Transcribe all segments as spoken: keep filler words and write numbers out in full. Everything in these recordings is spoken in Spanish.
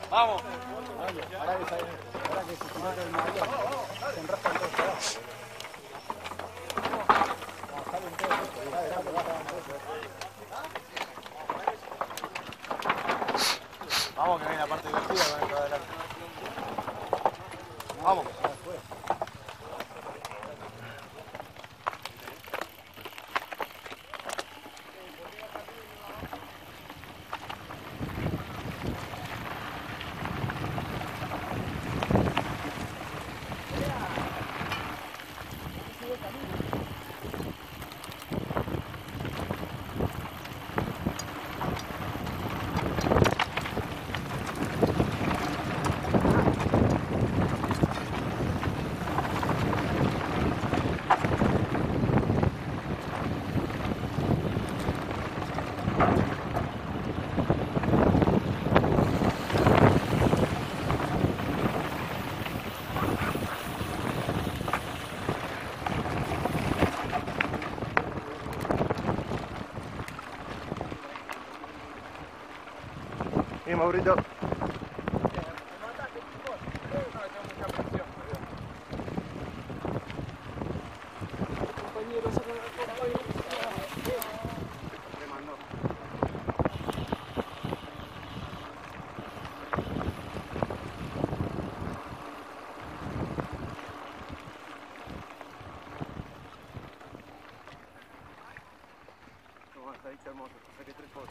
Vamos. Ahora que se, ahora que se tiró el mayor, se enrascan todos abajo. Salen todos, adelante, bajan todos. Vamos, que viene la parte divertida con esto adelante. Vamos. Y Maurito. Hermoso, saqué tres fotos.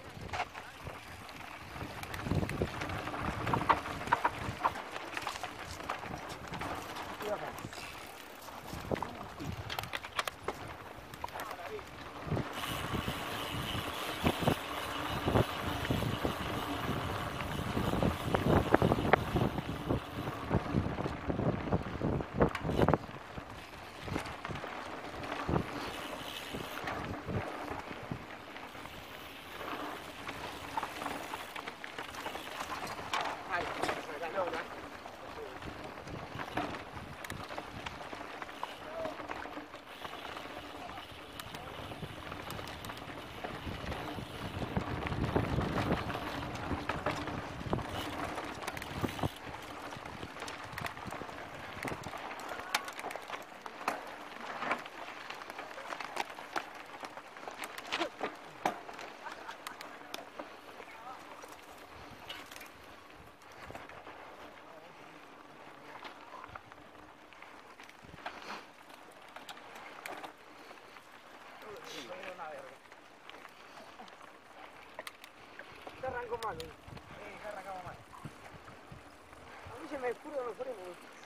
Se arrancó mal, ¿eh? Sí, se arrancamos mal. A mí se me escurre los frenos.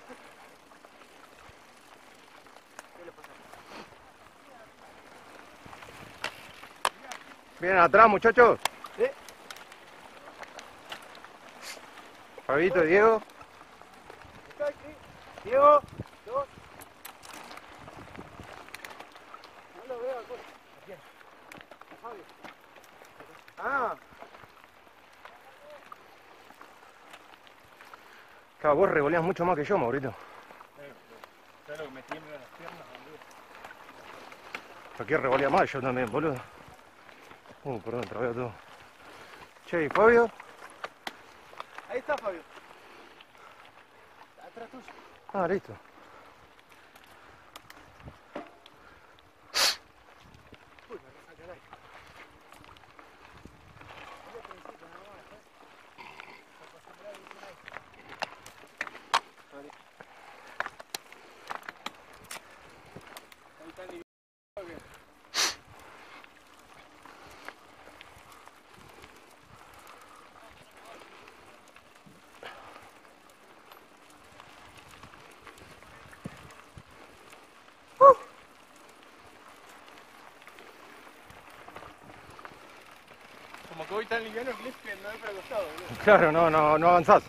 ¿Qué le pasa? Vienen atrás, muchachos. ¿Sí? Fabito, Diego. Diego, dos. No lo veo al coche. ¿Quién? A Fabio. Ah. Claro, vos revoleás mucho más que yo, Maurito. ¿Sabes lo que me tiemblan las piernas, boludo? Aquí revolea más yo también, boludo. Uh, perdón, trabeo todo. Che, ¿y Fabio? Ahí está Fabio. Atrás tuyo. Ah, listo. Uy, me resaca el aire. Yo principio nomás, ¿eh? Acostumbrado a ir por ahí. Vale. Ahí está el nivel. Como que hoy tan liviano el clip que no es para el costado, boludo. Claro, no, no, no avanzás.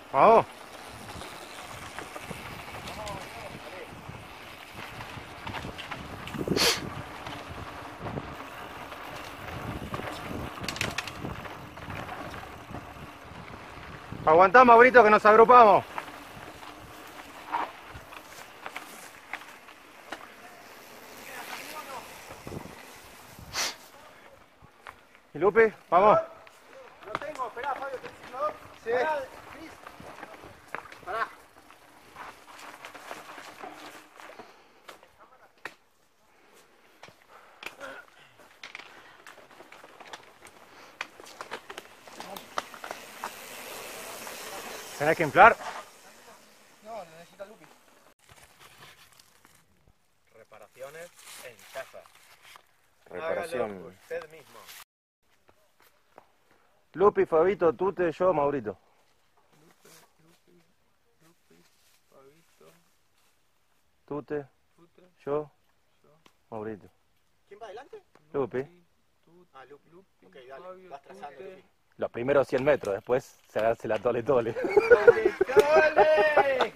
Vamos. Aguantá, Maurito, que nos agrupamos. ¿Y Lupe? Vamos. Lo tengo, esperá, Fabio, ¿tenés el simulador? Sí. Pará, Cris. Pará. Tenés que inflar. No, necesita Lupi. Reparaciones en casa. Reparación. Hágalo usted mismo. Lupi, Fabito, Tute, yo, Maurito. Lupe, Lupi, Lupi, Fabito, Tute, Tute, yo, yo, Maurito. ¿Quién va adelante? Lupi. Tute, Ah, Lupi. Lupi, Ok, dale, Fabio, vas trazando, Tute. Lupi. Los primeros cien metros, después se hace la tole tole. ¡Tole, tole!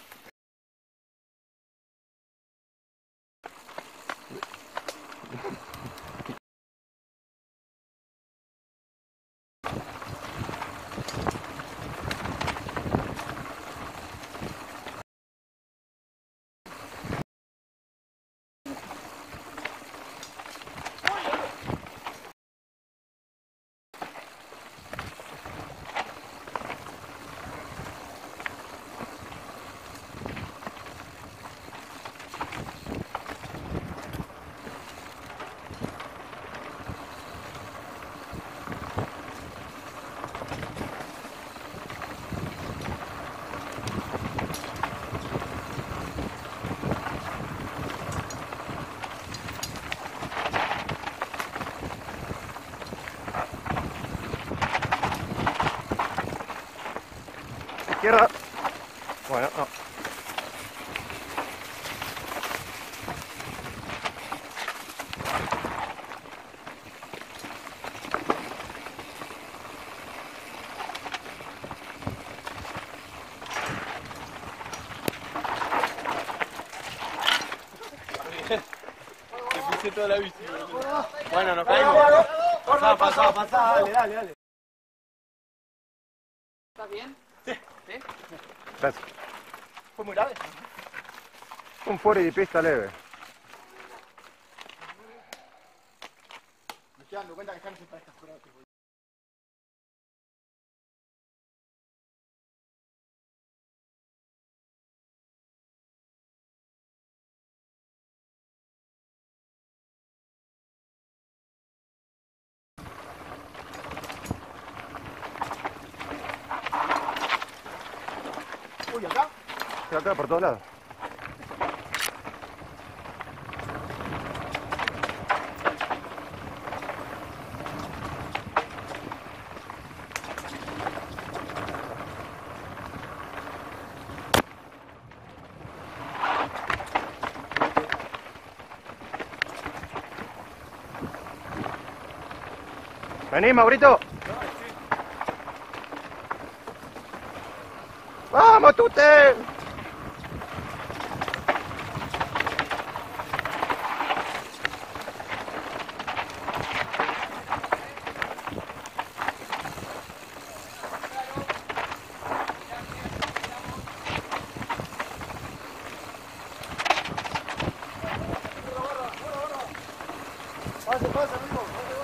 Izquierda. Bueno, no. Te puse toda la bici. Bueno, nos caímos. Pasá, pasá, pasá, dale, dale, dale. ¿Estás bien? Gracias. ¿Fue muy grave? Un fuera de pista leve. Me estoy dando cuenta que Carlos está descascurado. Uy, acá. Y acá por todos lados. Vení, Maurito. ¡Vamos, Tute! Pase, pase, amigo.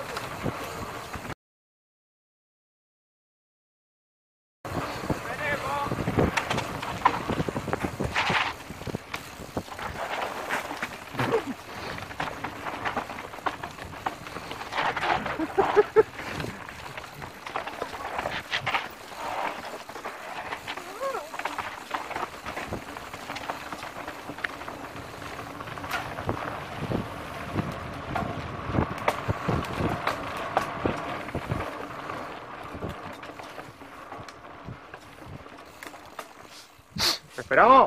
¿Esperamos?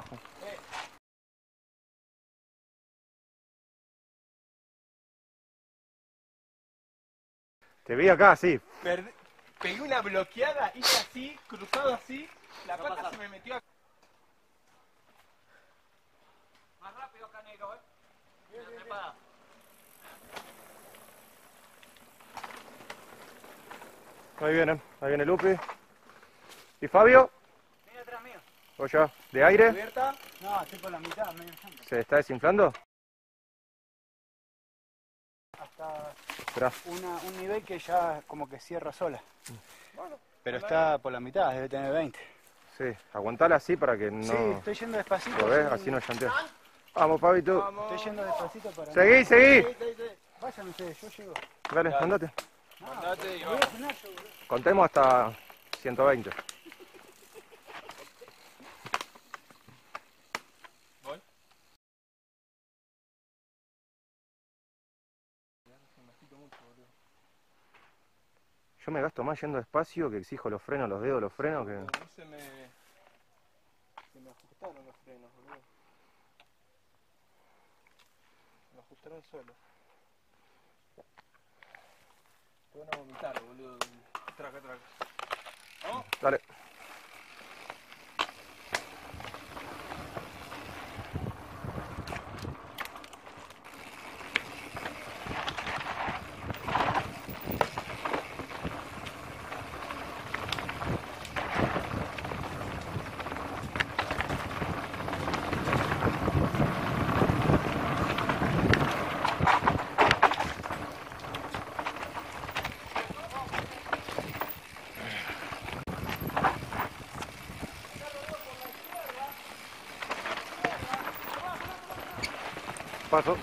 Te vi acá, sí. Perdí- Pegué una bloqueada, hice así, cruzado así, La pata se me metió acá. Más rápido, Canero, ¿eh? Bien, bien, bien. Ahí vienen, ahí viene Lupi. ¿Y Fabio? Viene atrás mío. ¿O ya? ¿De aire? ¿Cubierta? No, estoy por la mitad, medio centro. ¿Se está desinflando? Hasta Esperá. una, un nivel que ya como que cierra sola. Bueno. Pero está por la mitad, debe tener veinte. Sí, aguantala así para que no... Sí, estoy yendo despacito. ¿Lo ves? sin- Así no llantea. Vamos, Fabito. Vamos. Estoy yendo despacito para... Seguí, seguí. Sí, sí, sí. Vayan ustedes, yo llego. Dale, Dale. andate. No, Andate y me voy a vamos. frenar yo, boludo. Contemos hasta ciento veinte. Voy. Yo me gasto más yendo despacio, que exijo los frenos, los dedos, los frenos, que... A mí se me... Se me ajustaron los frenos, boludo. Me ajustaron solo. Te van a vomitar, boludo. Traca, traca. ¿Vamos? Dale. Paso.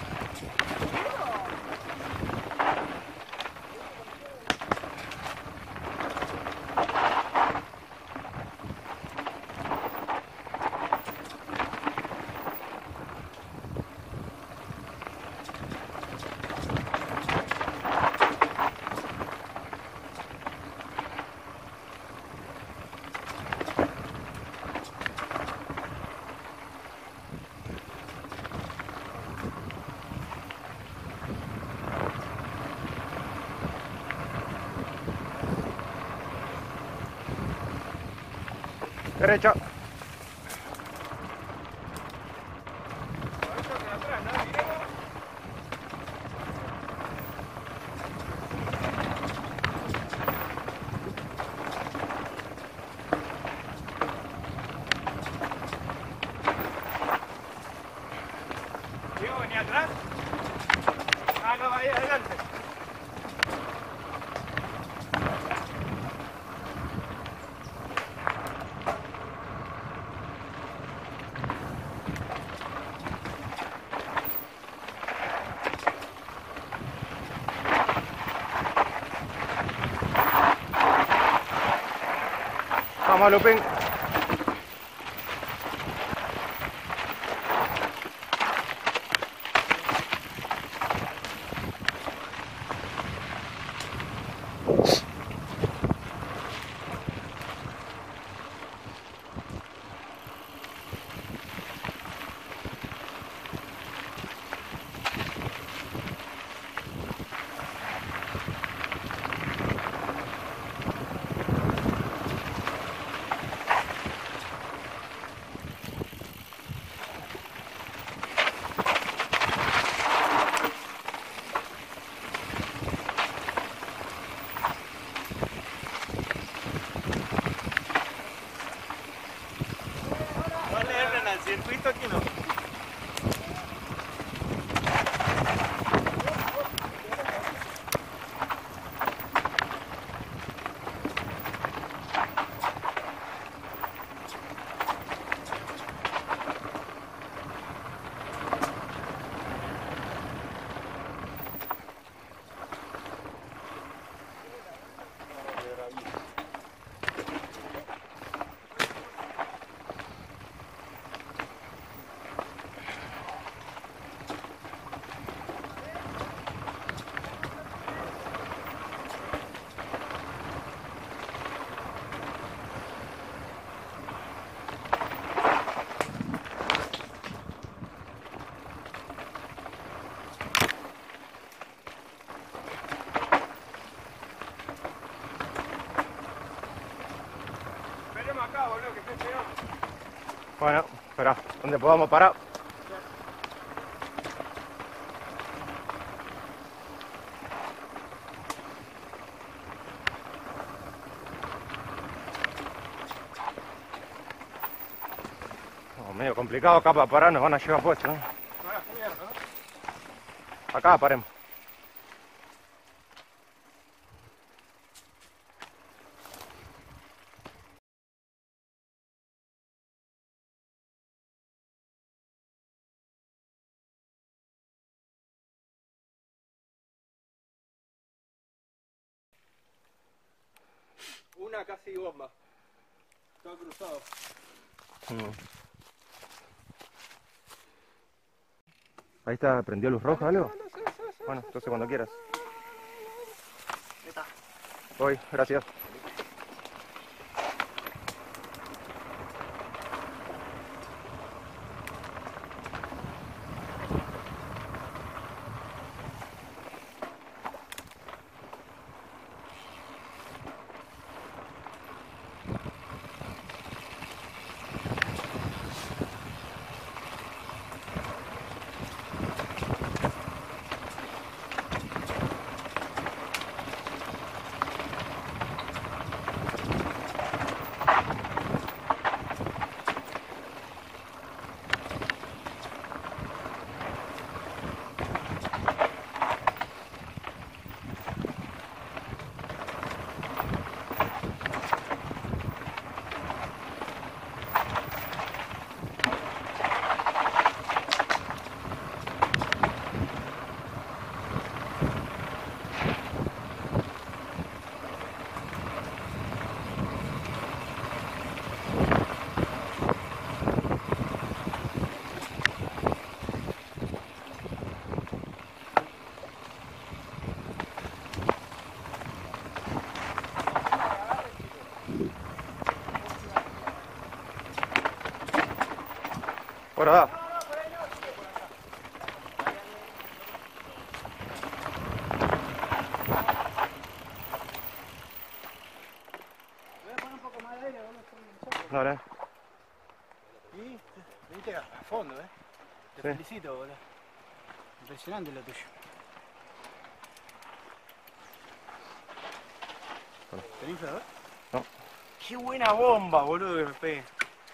Derecha. Diego, venía atrás. Ah, no, ahí adelante. Vamos, Lupín. Bueno, espera, donde podamos parar. Oh, medio complicado acá para parar, nos van a llevar puestos, ¿no? Acá paremos. Una casi bomba. Todo cruzado. Mm. Ahí está, ¿prendió luz roja o algo? Bueno, entonces cuando quieras. Voy, gracias. Por acá. Voy a poner un poco más de aire, boludo. Dale. Y viste a fondo, eh. Te Sí. felicito, boludo. Impresionante lo tuyo. ¿Tenés inflador? No. Qué buena bomba, boludo, que me pegue.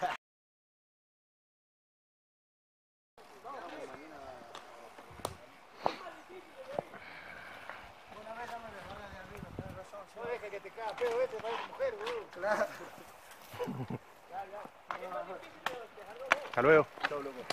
No dejes que te caga pedo este para tu mujer, boludo. Claro. Hasta luego. Chau, loco.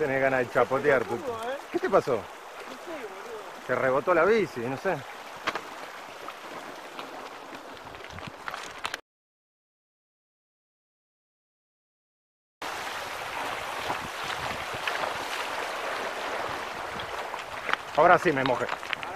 Tenés ganas de chapotear. Tú. ¿Qué te pasó? Te rebotó la bici, no sé. Ahora sí me mojé.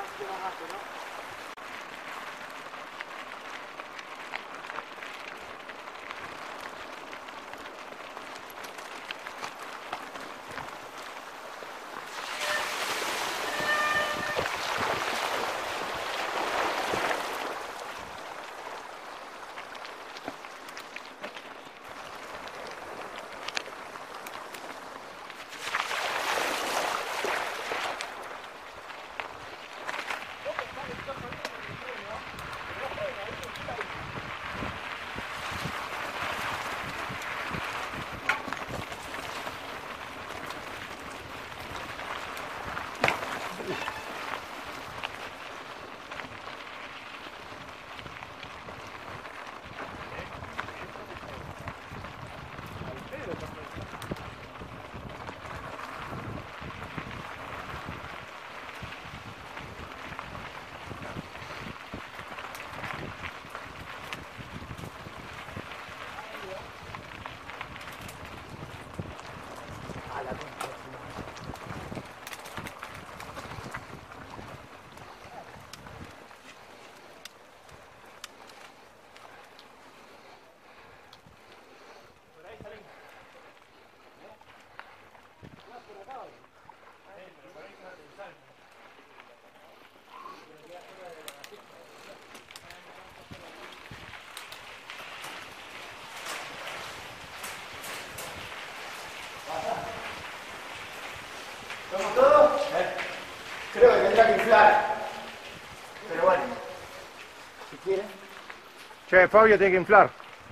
¿Estamos todos? Creo que tendrá que inflar. Pero bueno, si quieren. Che, Fabio tiene que inflar.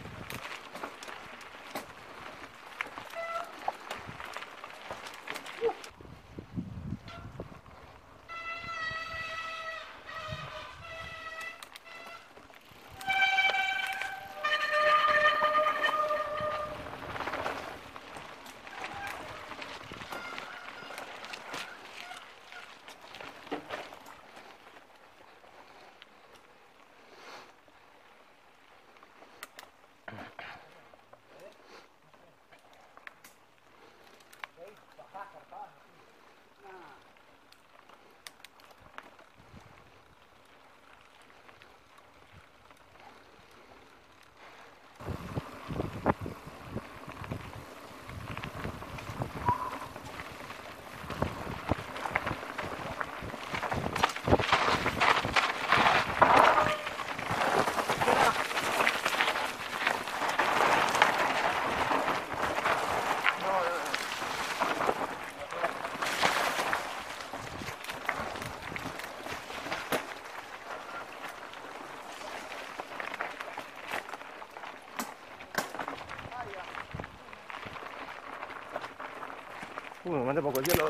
Uy, me mandé por cualquier lado.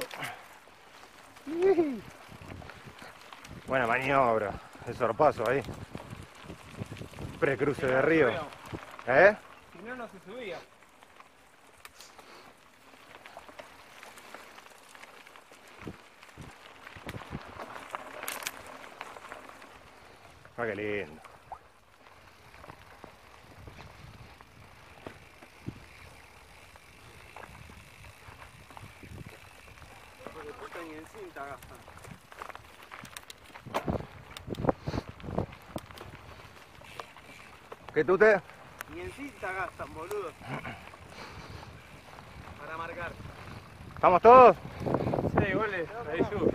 Buena maniobra, el sorpaso ahí. Precruce de río. ¿Eh? Si no, no se subía. Ah, qué lindo. Ni en cinta gastan. ¿Qué tú te? Ni en cinta gastan, boludo. Para marcar. ¿Estamos todos? Sí, goles. Ahí subo.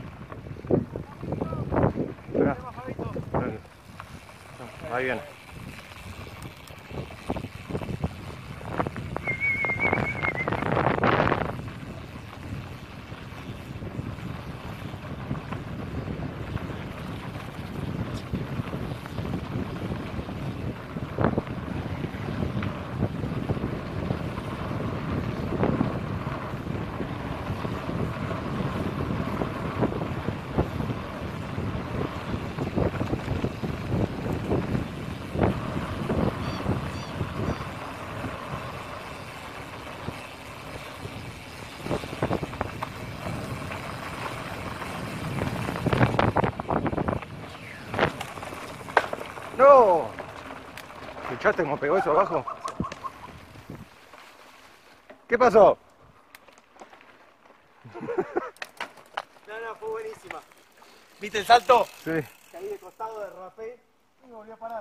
Mirá. Ahí viene. ¿Escuchaste cómo pegó eso abajo? ¿Qué pasó? No, no, fue buenísima. ¿Viste el salto? Sí. Caí de costado, derrapé y me volví a parar.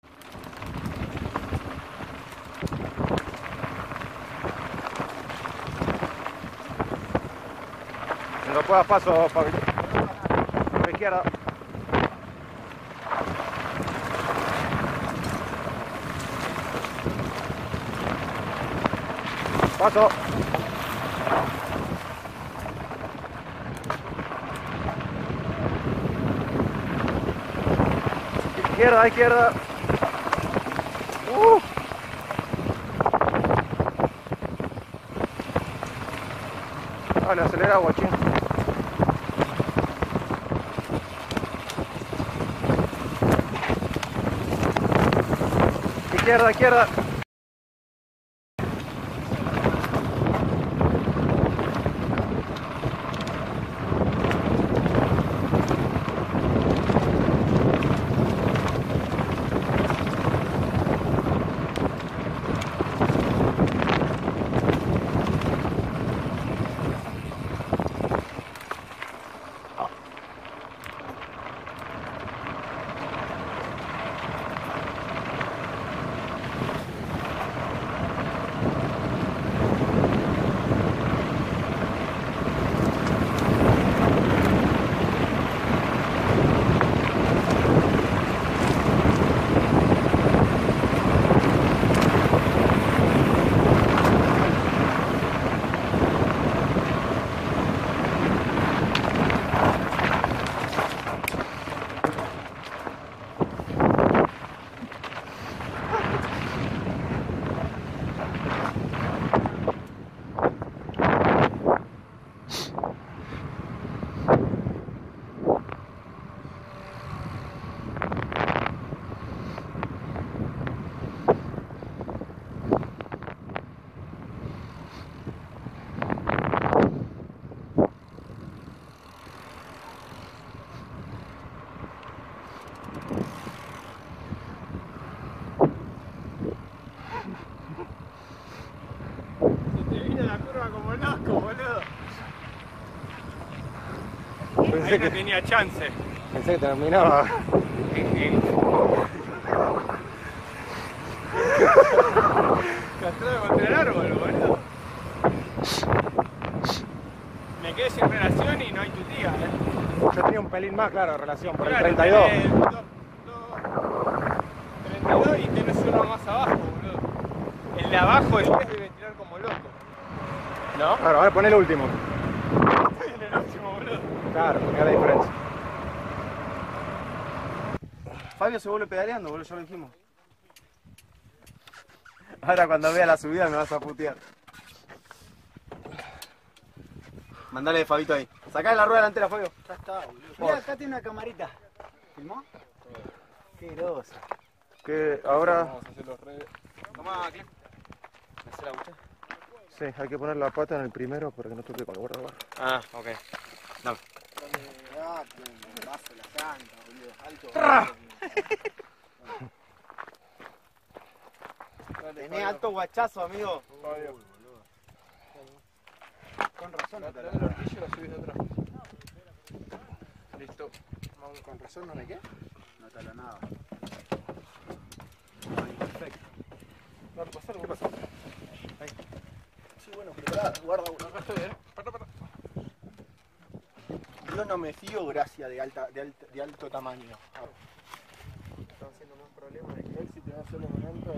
No puedas paso, Fabi. Por la izquierda. Paso. Izquierda, izquierda. Uh. Dale, acelera, guachín. Izquierda, izquierda. Pensé Ahí no que, tenía chance. pensé que terminaba. Castrado contra el árbol, boludo. Me quedé sin relación y no hay tu tía, eh. Yo tenía un pelín más, claro, relación por el Claro, treinta y dos. tenés dos, dos, treinta y dos y tenés uno más abajo, boludo. El de abajo, el diez debe tirar como loco. ¿No? Claro, a ver, pon el último. Estoy en el último, boludo. Claro, mira la diferencia. Fabio se vuelve pedaleando, boludo, ya lo dijimos. Ahora cuando vea la subida me vas a putear. Mandale Fabito ahí. Sacá la rueda delantera, Fabio. Ya está, boludo. Mira, acá tiene una camarita. ¿Filmó? Qué grosa. Que ahora, Vamos a hacer los redes. Tomá, Clip. ¿Me hace la bucha? sí, hay que poner la pata en el primero para que no toque con el guardabarra. Ah, ok. Dame. Ah, un vaso de la llanta, boludo. Alto. Tenés alto guachazo, amigo. Con razón no te la la horquilla y la subís de atrás. Listo. Con razón no me qué. No te la nada. Perfecto. Dale, pasalo, ¿qué pasó? Sí, bueno, prepará, guarda uno. Acá estoy, eh. Pará, pará. Yo no me fío gracia de, alta, de, alto, de alto tamaño. Están haciendo más problemas de que él si te va a hacer los momentos.